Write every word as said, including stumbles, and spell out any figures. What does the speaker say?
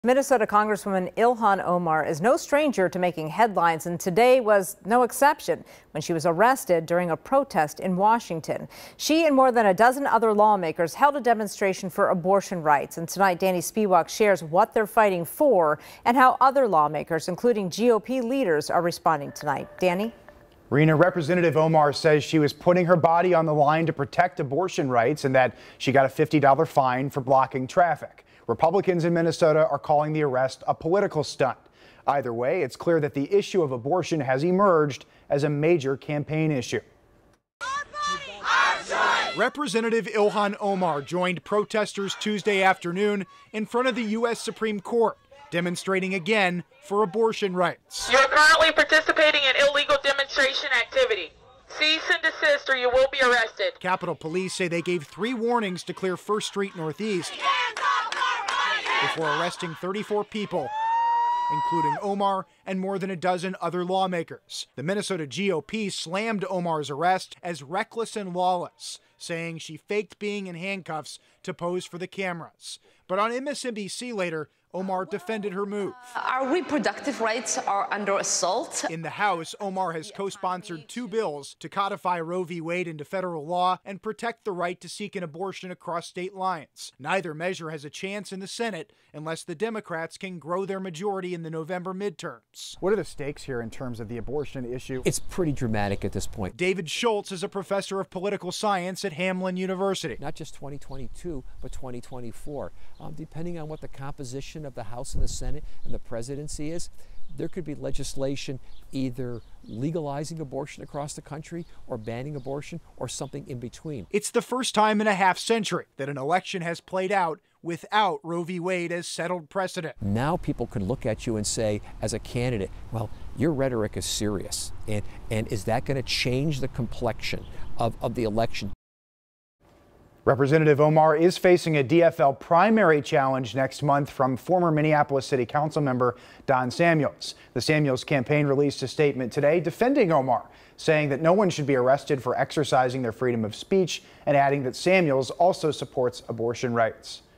Minnesota Congresswoman Ilhan Omar is no stranger to making headlines, and today was no exception when she was arrested during a protest in Washington. She and more than a dozen other lawmakers held a demonstration for abortion rights, and tonight Danny Spiewak shares what they're fighting for and how other lawmakers, including G O P leaders, are responding tonight. Danny? Rena, Representative Omar says she was putting her body on the line to protect abortion rights and that she got a fifty dollar fine for blocking traffic. Republicans in Minnesota are calling the arrest a political stunt. Either way, it's clear that the issue of abortion has emerged as a major campaign issue. Our body, our choice. Representative Ilhan Omar joined protesters Tuesday afternoon in front of the U S Supreme Court, demonstrating again for abortion rights. You're currently participating in illegal demonstration activity. Cease and desist or you will be arrested. Capitol Police say they gave three warnings to clear First Street Northeast before arresting thirty-four people, including Omar and more than a dozen other lawmakers. The Minnesota G O P slammed Omar's arrest as reckless and lawless, saying she faked being in handcuffs to pose for the cameras. But on M S N B C later, Omar defended her move. Our reproductive rights are under assault. In the House, Omar has co-sponsored two bills to codify Roe v. Wade into federal law and protect the right to seek an abortion across state lines. Neither measure has a chance in the Senate unless the Democrats can grow their majority in the November midterms. What are the stakes here in terms of the abortion issue? It's pretty dramatic at this point. David Schultz is a professor of political science at Hamline University. Not just twenty twenty-two, but twenty twenty-four. Um, depending on what the composition of the House and the Senate and the presidency is, there could be legislation either legalizing abortion across the country or banning abortion or something in between. It's the first time in a half century that an election has played out without Roe v. Wade as settled precedent. Now people can look at you and say, as a candidate, well, your rhetoric is serious. And, and is that going to change the complexion of, of the election? Representative Omar is facing a D F L primary challenge next month from former Minneapolis City Council member Don Samuels. The Samuels campaign released a statement today defending Omar, saying that no one should be arrested for exercising their freedom of speech and adding that Samuels also supports abortion rights.